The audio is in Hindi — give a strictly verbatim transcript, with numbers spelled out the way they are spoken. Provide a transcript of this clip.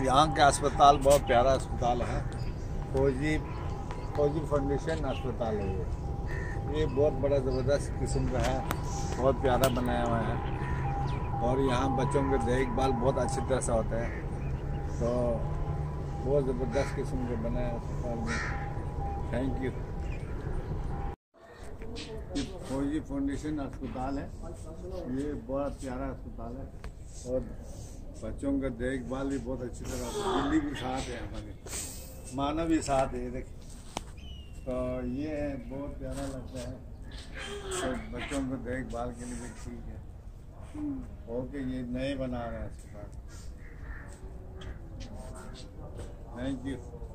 यहाँ के अस्पताल बहुत प्यारा अस्पताल है। फौजी फौजी फाउंडेशन अस्पताल है ये ये बहुत बड़ा ज़बरदस्त किस्म का है, बहुत प्यारा बनाया हुआ है। और यहाँ बच्चों के देखभाल बहुत अच्छी तरह से होता है, तो बहुत ज़बरदस्त किस्म के बनाया है अस्पताल में। Thank you. ये फौजी फाउंडेशन अस्पताल है, ये बहुत प्यारा अस्पताल है और बच्चों का देखभाल भी बहुत अच्छी तरह होता है। दिल्ली के साथ है, हमारे मानव भी साथ है, देखिए। तो ये है, बहुत प्यारा लगता है, तो बच्चों को देखभाल के लिए भी ठीक है। ओके, ये नए बना रहे हैं अस्पताल। Thank you.